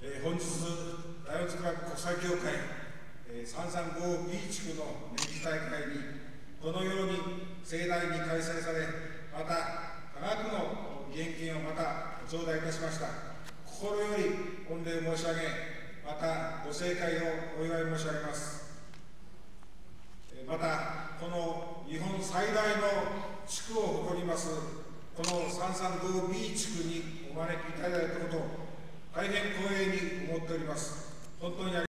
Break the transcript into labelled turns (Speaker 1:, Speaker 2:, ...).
Speaker 1: 本日、ライオンズクラブ国際協会、335B 地区の年次大会にどのように盛大に開催され、また多額の義援金をまた頂戴いたしました。心より御礼申し上げ、またご盛会をお祝い申し上げます。また、この日本最大の地区を誇ります、この 335B 地区にお招きいただいたことを大変光栄に思っております。本当に